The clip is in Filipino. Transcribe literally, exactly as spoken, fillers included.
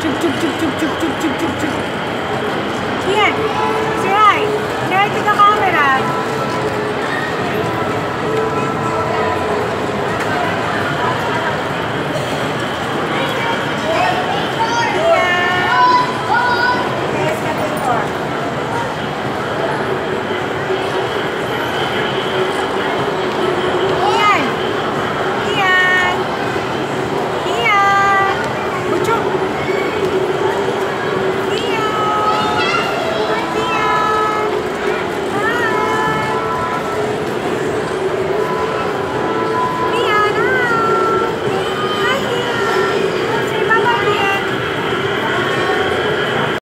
chug chug chug chug chug chug chug chug chug. Yan. Si Rai. Si Rai, taga ka.